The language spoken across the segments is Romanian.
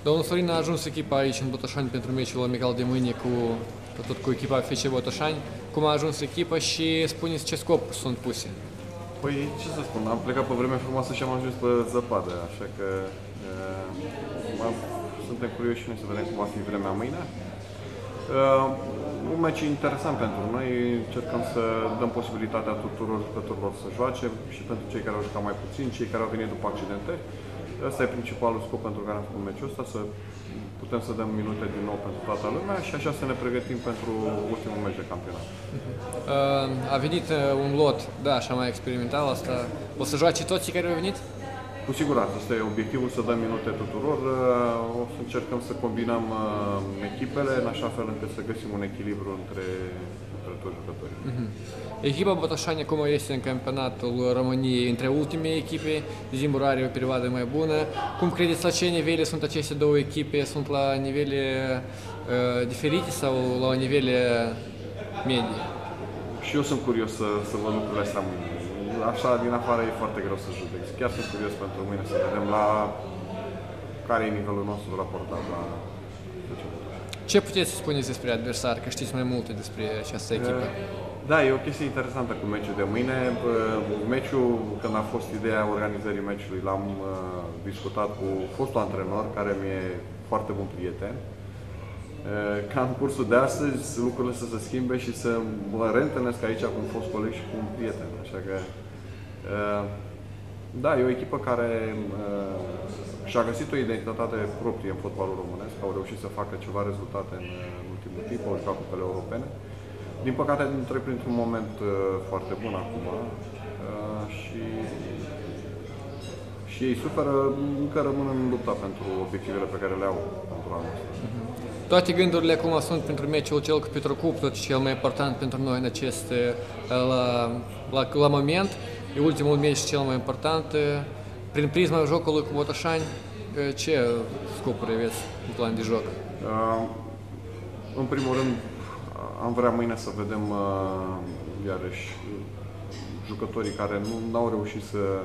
Domnul Sorin a ajuns echipa aici în Botoșani pentru meciul amical de mâine tot cu echipa FC Botoșani. Cum a ajuns echipa și spuneți ce scop sunt puse? Păi, ce să spun, am plecat pe vreme frumoasă și am ajuns pe zăpadă, așa că suntem curioși și noi să vedem cum va fi vremea mâine. Un meci interesant pentru noi, încercăm să dăm posibilitatea tuturor jucătorilor să joace și pentru cei care au jucat mai puțin, cei care au venit după accidente. Ăsta e principalul scop pentru care am făcut meciul ăsta, să putem să dăm minute din nou pentru toată lumea și așa să ne pregătim pentru ultimul meci de campionat. A venit un lot, da, așa mai experimental asta. O să joace toți care au venit? Cu siguranță, asta e obiectivul, să dăm minute tuturor. O să încercăm să combinăm echipele în așa fel încât să găsim un echilibru între toți jucătorii. Echipa Botoșani acum este în campionatul României între ultime echipe, Zimbru are o perioadă mai bună. Cum credeți, la ce nivele sunt aceste două echipe? Sunt la nivele diferite sau la nivele medii? Și eu sunt curios să văd lucrurile astea mâine. Așa, din afară e foarte greu să judec. Chiar sunt curios pentru mâine să vedem la care e nivelul nostru raportat la Ce puteți să spuneți despre adversar, că știți mai multe despre această echipă? Da, e o chestie interesantă cu meciul de mâine. Meciul, când a fost ideea organizării meciului, l-am discutat cu fostul antrenor, care mi-e foarte bun prieten. Ca în cursul de astăzi, lucrurile să se schimbe și să mă reîntâlnesc aici cu un fost coleg și cu un prieten. Așa că, da, e o echipă care și-a găsit o identitate proprie în fotbalul românesc, au reușit să facă ceva rezultate în ultimul timp, au jucat cupele europene. Din păcate, trec printr-un moment foarte bun acum și ei suferă, încă rămân în lupta pentru obiectivele pe care le au pentru anul ăsta. Toate gândurile acum sunt pentru meciul cel cu Petrocup, tot cel mai important pentru noi în acest la moment. E ultimul meci cel mai important. Prin prisma jocului cu Botoșani, ce scopuri aveți în plan de joc? În primul rând, am vrea mâine să vedem iarăși jucătorii care nu au reușit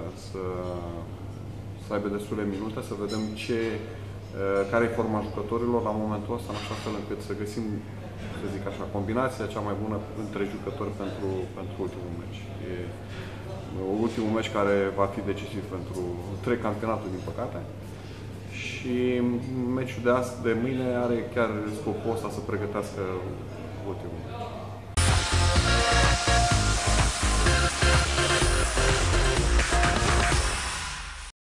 să aibă destule minute, să vedem care e forma jucătorilor la momentul ăsta, în așa fel încât să găsim, să zic așa, combinația cea mai bună între jucători pentru ultimul meci. E ultimul meci care va fi decisiv pentru întreg campionatul, din păcate. Și meciul de mâine are chiar scopul ăsta, să pregătească ultimul.